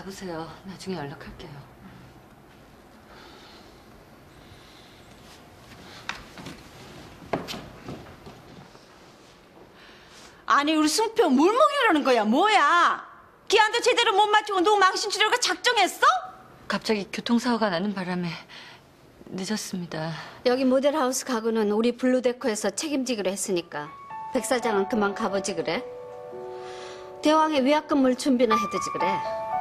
가보세요. 나중에 연락할게요. 아니 우리 승표 뭘 먹이려는 거야? 뭐야? 기한도 제대로 못 맞추고 너 망신 주려고 작정했어? 갑자기 교통사고가 나는 바람에 늦었습니다. 여기 모델하우스 가구는 우리 블루데코에서 책임지기로 했으니까 백 사장은 그만 가보지 그래. 대왕의 위약 건물 준비나 해두지 그래.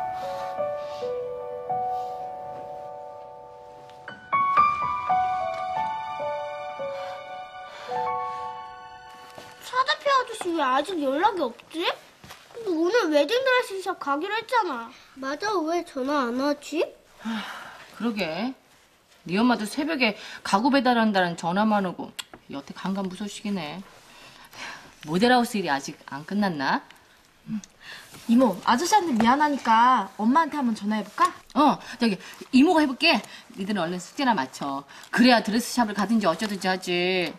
사대표 아저씨 왜 아직 연락이 없지? 근데 오늘 웨딩드레스샵 가기로 했잖아. 맞아, 왜 전화 안 하지? 그러게. 네 엄마도 새벽에 가구 배달한다는 전화만 오고 여태 간간무소식이네. 모델하우스 일이 아직 안 끝났나? 이모, 아저씨한테 미안하니까 엄마한테 한번 전화해볼까? 저기 이모가 해볼게. 니들은 얼른 숙제나 맞춰. 그래야 드레스샵을 가든지 어쩌든지 하지.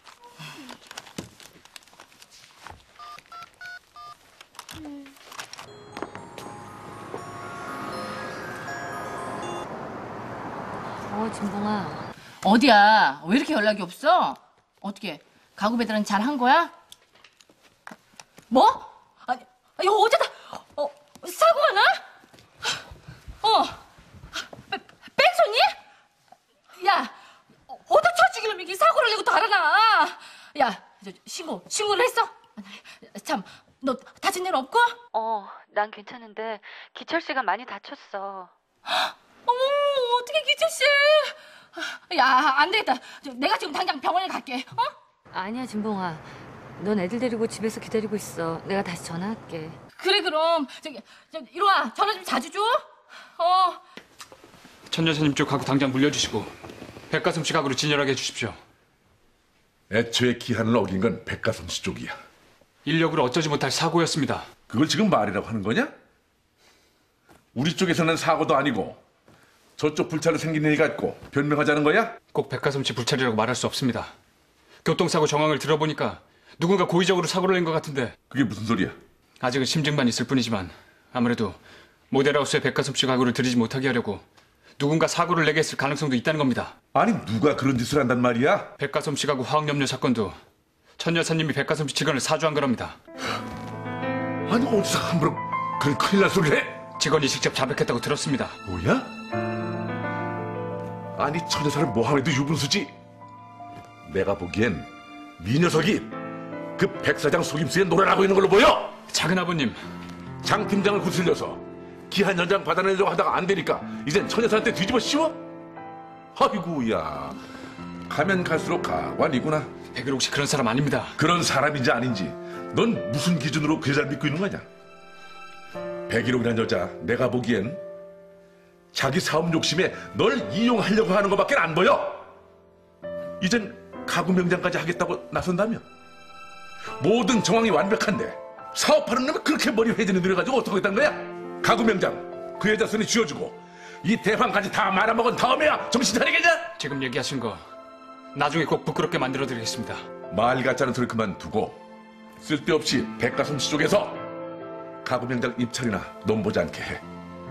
진봉아. 어디야? 왜 이렇게 연락이 없어? 어떻게 가구 배달은 잘 한 거야? 뭐? 아니 어쩌다 사고가 나? 뺑소니? 야, 어디다 쳐주길래 이렇게 사고를 내고 또 알아나? 야, 신고를 했어? 참, 너 다친 일 없고? 난 괜찮은데 기철 씨가 많이 다쳤어. 어머, 어떻게 기철 씨? 야, 안 되겠다. 내가 지금 당장 병원에 갈게. 아니야, 진봉아. 넌 애들 데리고 집에서 기다리고 있어. 내가 다시 전화할게. 그래, 그럼. 이리 와. 전화 좀 자주 줘. 천 여사님 쪽 가구 당장 물려주시고 백가슴 씨 가구로 진열하게 해주십시오. 애초에 기한을 어긴 건 백가슴 씨 쪽이야. 인력으로 어쩌지 못할 사고였습니다. 그걸 지금 말이라고 하는 거냐? 우리 쪽에서는 사고도 아니고 저쪽 불차로 생긴 일이 같고 변명하자는 거야? 꼭 백가슴 씨 불찰이라고 말할 수 없습니다. 교통사고 정황을 들어보니까 누군가 고의적으로 사고를 낸 것 같은데. 그게 무슨 소리야? 아직은 심증만 있을 뿐이지만 아무래도 모델하우스에 백가슴 씨 가구를 들이지 못하게 하려고 누군가 사고를 내게 했을 가능성도 있다는 겁니다. 아니 누가 그런 짓을 한단 말이야? 백가슴 씨 가구 화학염려 사건도 천 여사님이 백가슴 씨 직원을 사주한 거랍니다. 아니 어디서 함부로 그런 큰일 날 소리를 해? 직원이 직접 자백했다고 들었습니다. 뭐야? 아니 저 여사를 뭐하면도 유분수지? 내가 보기엔 이 녀석이 그 백사장 속임수에 노래하고 있는 걸로 보여! 작은아버님. 장 팀장을 구슬려서 기한 연장 받아내려고 하다가 안 되니까 이젠 천 여사한테 뒤집어 씌워? 아이고야, 가면 갈수록 가관이구나. 백일옥 씨 그런 사람 아닙니다. 그런 사람인지 아닌지 넌 무슨 기준으로 그 여자를 믿고 있는 거냐? 백일옥이란 여자 내가 보기엔 자기 사업 욕심에 널 이용하려고 하는 것밖에 안 보여. 이젠 가구 명장까지 하겠다고 나선다며? 모든 정황이 완벽한데 사업하는 놈이 그렇게 머리 회전이 느려가지고 어떡하겠다는 거야? 가구 명장 그 여자 손에 쥐어주고 이 대판까지 다 말아먹은 다음에야 정신 차리겠냐? 지금 얘기하신 거 나중에 꼭 부끄럽게 만들어드리겠습니다. 말 같지 소리 그만두고 쓸데없이 백가슴 씨 쪽에서 가구 명장 입찰이나 넘보지 않게 해.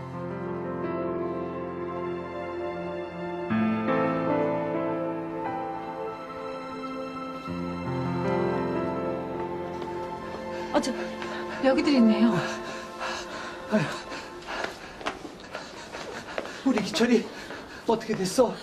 여기들 있네요. 우리 기철이 어떻게 됐어?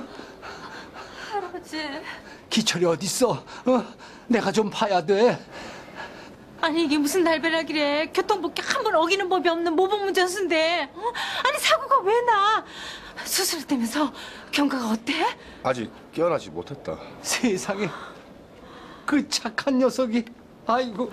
할아버지. 기철이 어딨어? 내가 좀 봐야 돼. 아니 이게 무슨 날벼락이래. 교통법규 한 번 어기는 법이 없는 모범운전수인데. 아니 사고가 왜 나? 수술했다면서 경과가 어때? 아직 깨어나지 못했다. 세상에 그 착한 녀석이. 아이고.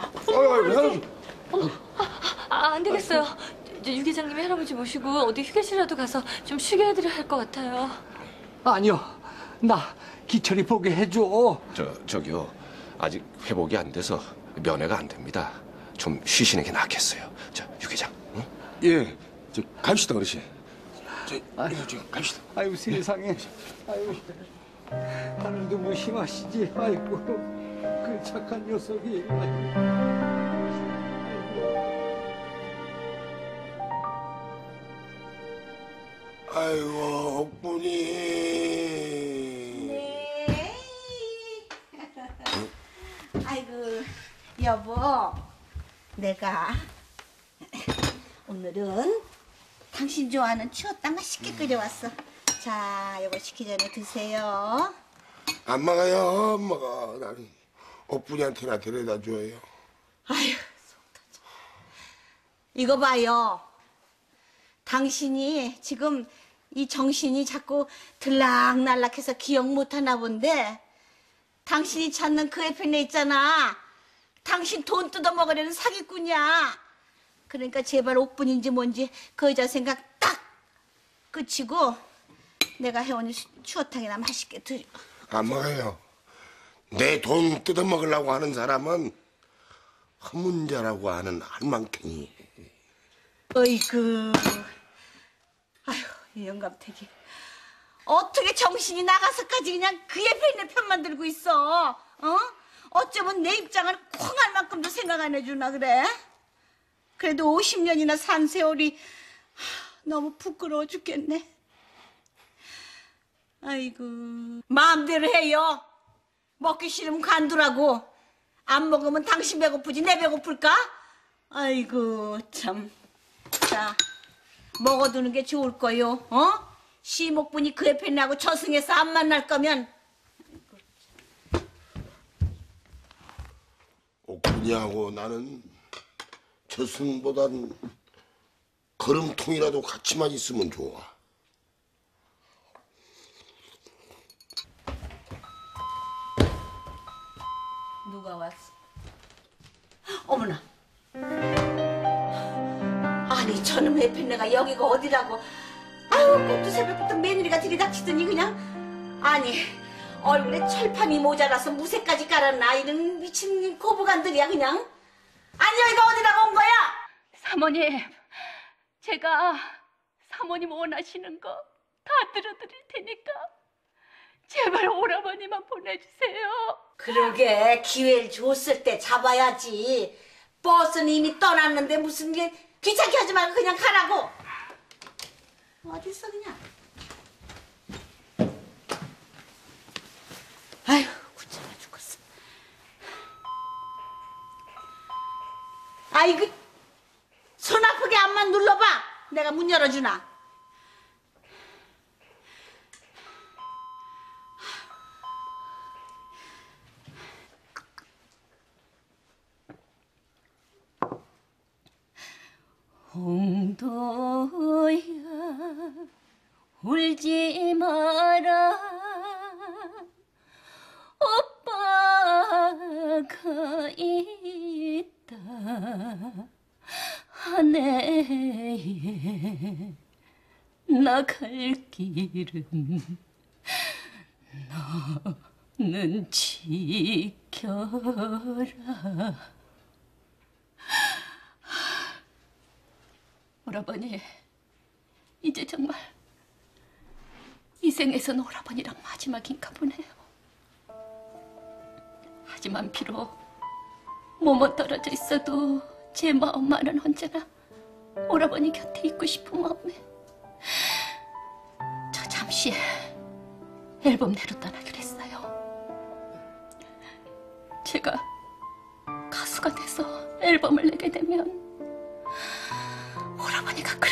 안 되겠어요. 유 계장님이 할아버지 모시고 어디 휴게실이라도 가서 좀 쉬게 해드려야 할 것 같아요. 아니요, 나 기철이 보게 해줘. 저기요. 아직 회복이 안 돼서 면회가 안 됩니다. 좀 쉬시는 게 낫겠어요. 유 계장. 응? 예. 갑시다 어르신. 갑시다. 아이고 세상에. 아이고 하늘도 무심하시지. 아이고 그 착한 녀석이. 아이고. 아이고, 옥분이. 네. 아이고, 여보. 내가 오늘은 당신 좋아하는 추어탕 맛있게 끓여왔어. 자, 이거 식기 전에 드세요. 안 먹어요, 엄마가. 나는 옥분이한테나 데려다 줘요. 아휴, 속 터져. 이거 봐요. 당신이 지금 이 정신이 자꾸 들락날락해서 기억 못하나 본데 당신이 찾는 그 애편에 있잖아. 당신 돈 뜯어먹으려는 사기꾼이야. 그러니까 제발 옥분인지 뭔지 그 여자 생각 딱 끝이고 내가 해오는 추어탕이나 맛있게 드려. 안 먹어요. 내 돈 뜯어먹으려고 하는 사람은 허문자라고 하는 할망탱이. 어이구. 아휴, 이 영감태기. 어떻게 정신이 나가서까지 그냥 그 옆에 있는 편만 들고 있어? 어? 어쩌면 내 입장을 콩할 만큼도 생각 안 해주나 그래? 그래도 50년이나 산 세월이 너무 부끄러워 죽겠네. 아이고. 마음대로 해요. 먹기 싫으면 간두라고. 안 먹으면 당신 배고프지 내 배고플까? 아이고 참. 자, 먹어두는 게 좋을 거요. 어? 시목분이 그 옆에 나고 저승에서 안 만날 거면. 옥분이하고 나는 저승보단 걸음통이라도 같이만 있으면 좋아. 누가 왔어? 어머나. 아니 저놈 애편네가 여기가 어디라고. 아유 꼭두 새벽부터 며느리가 들이닥치더니 그냥. 아니 얼굴에 철판이 모자라서 무쇠까지 깔았나 이런 미친 고부간들이야 그냥. 아니 여기가 어디라고 온 거야? 사모님, 제가 사모님 원하시는 거 다 들어드릴 테니까 제발 오라버니만 보내주세요. 그러게 기회를 줬을 때 잡아야지. 버스는 이미 떠났는데 무슨 게 귀찮게 하지 말고 그냥 가라고. 어디 있어 그냥. 아휴 귀찮아 죽겠어. 아이고 손 아프게 앞만 눌러봐. 내가 문 열어주나. 홍도야 울지 마라 오빠가 있다 하늘에 나갈 길은 너는 지켜라. 오라버니, 이제 정말 이 생에서는 오라버니랑 마지막인가 보네요. 하지만 비록 몸은 떨어져 있어도 제 마음만은 언제나 오라버니 곁에 있고 싶은 마음에 저 잠시 앨범 내로 떠나기로 했어요. 제가 가수가 돼서 앨범을 내게 되면